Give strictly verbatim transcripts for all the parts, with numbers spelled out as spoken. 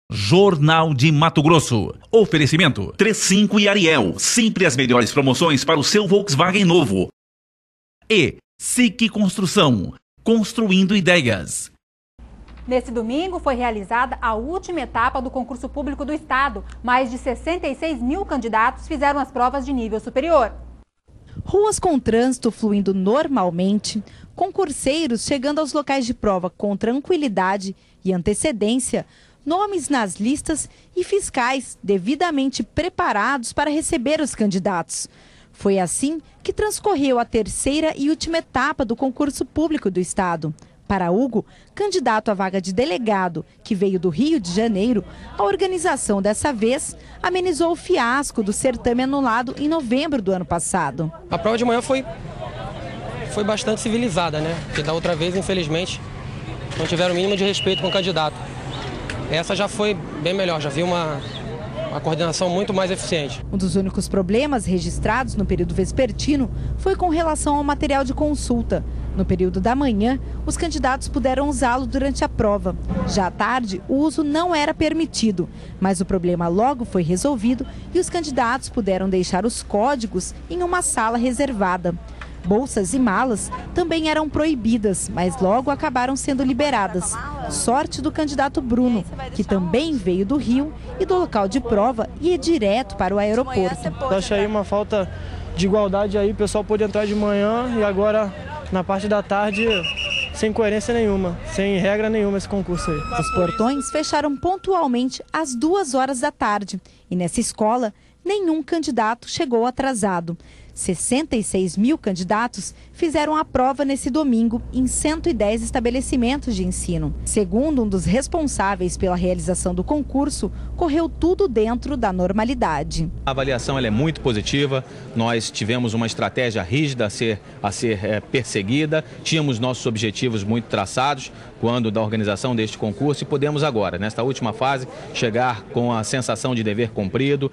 Jornal de Mato Grosso. Oferecimento trinta e cinco e Ariel. Sempre as melhores promoções para o seu Volkswagen novo. E S I C Construção. Construindo ideias. Nesse domingo foi realizada a última etapa do concurso público do estado. Mais de sessenta e seis mil candidatos fizeram as provas de nível superior. Ruas com trânsito fluindo normalmente, concurseiros chegando aos locais de prova com tranquilidade e antecedência, nomes nas listas e fiscais devidamente preparados para receber os candidatos. Foi assim que transcorreu a terceira e última etapa do concurso público do estado. Para Hugo, candidato à vaga de delegado, que veio do Rio de Janeiro, a organização dessa vez amenizou o fiasco do certame anulado em novembro do ano passado. A prova de manhã foi, foi bastante civilizada, né? Porque da outra vez, infelizmente, não tiveram o mínimo de respeito com o candidato. Essa já foi bem melhor, já vi uma, uma coordenação muito mais eficiente. Um dos únicos problemas registrados no período vespertino foi com relação ao material de consulta. No período da manhã, os candidatos puderam usá-lo durante a prova. Já à tarde, o uso não era permitido, mas o problema logo foi resolvido e os candidatos puderam deixar os códigos em uma sala reservada. Bolsas e malas também eram proibidas, mas logo acabaram sendo liberadas. Sorte do candidato Bruno, que também veio do Rio e do local de prova e ia direto para o aeroporto. Acho aí uma falta de igualdade aí, o pessoal pôde entrar de manhã e agora na parte da tarde sem coerência nenhuma, sem regra nenhuma esse concurso aí. Os portões fecharam pontualmente às duas horas da tarde e nessa escola nenhum candidato chegou atrasado. sessenta e seis mil candidatos fizeram a prova nesse domingo em cento e dez estabelecimentos de ensino. Segundo um dos responsáveis pela realização do concurso, correu tudo dentro da normalidade. A avaliação ela é muito positiva, nós tivemos uma estratégia rígida a ser, a ser é, perseguida, tínhamos nossos objetivos muito traçados quando da organização deste concurso e podemos agora, nesta última fase, chegar com a sensação de dever cumprido.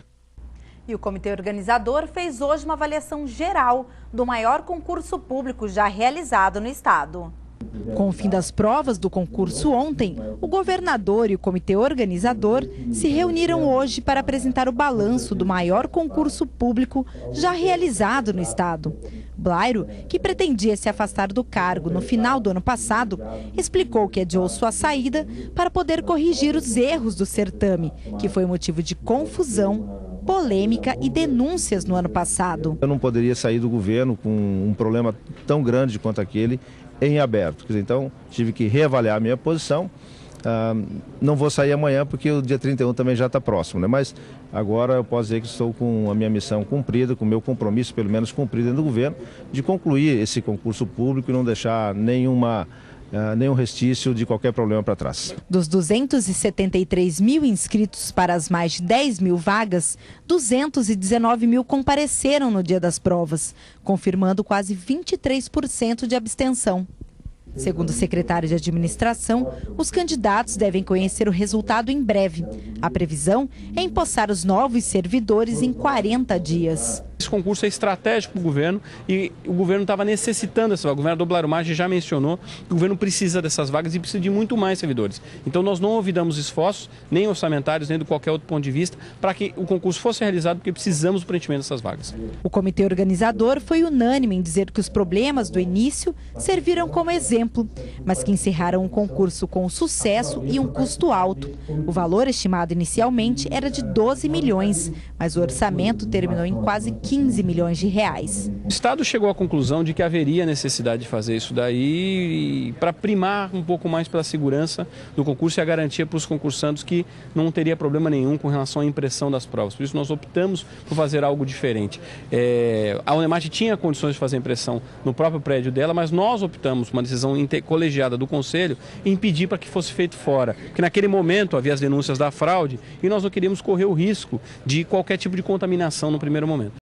E o comitê organizador fez hoje uma avaliação geral do maior concurso público já realizado no estado. Com o fim das provas do concurso ontem, o governador e o comitê organizador se reuniram hoje para apresentar o balanço do maior concurso público já realizado no estado. Blairo, que pretendia se afastar do cargo no final do ano passado, explicou que adiou sua saída para poder corrigir os erros do certame, que foi motivo de confusão, polêmica e denúncias no ano passado. Eu não poderia sair do governo com um problema tão grande quanto aquele em aberto. Então, tive que reavaliar a minha posição. Ah, não vou sair amanhã porque o dia trinta e um também já está próximo, né? Mas agora eu posso dizer que estou com a minha missão cumprida, com o meu compromisso, pelo menos cumprido dentro do governo, de concluir esse concurso público e não deixar nenhuma... Uh, nenhum restício de qualquer problema para trás. Dos duzentos e setenta e três mil inscritos para as mais de dez mil vagas, duzentos e dezenove mil compareceram no dia das provas, confirmando quase vinte e três por cento de abstenção. Segundo o secretário de administração, os candidatos devem conhecer o resultado em breve. A previsão é empossar os novos servidores em quarenta dias. Esse concurso é estratégico para o governo e o governo estava necessitando dessa vaga. O governador Blairo Maggi já mencionou que o governo precisa dessas vagas e precisa de muito mais servidores. Então nós não olvidamos esforços, nem orçamentários, nem de qualquer outro ponto de vista, para que o concurso fosse realizado, porque precisamos do preenchimento dessas vagas. O comitê organizador foi unânime em dizer que os problemas do início serviram como exemplo, mas que encerraram um concurso com sucesso e um custo alto. O valor estimado inicialmente era de doze milhões, mas o orçamento terminou em quase quinze milhões de reais. O Estado chegou à conclusão de que haveria necessidade de fazer isso daí para primar um pouco mais pela segurança do concurso e a garantia para os concursandos que não teria problema nenhum com relação à impressão das provas. Por isso nós optamos por fazer algo diferente. É, a Unemate tinha condições de fazer a impressão no próprio prédio dela, mas nós optamos por uma decisão colegiada do Conselho em pedir para que fosse feito fora. Porque naquele momento havia as denúncias da fraude e nós não queríamos correr o risco de qualquer tipo de contaminação no primeiro momento.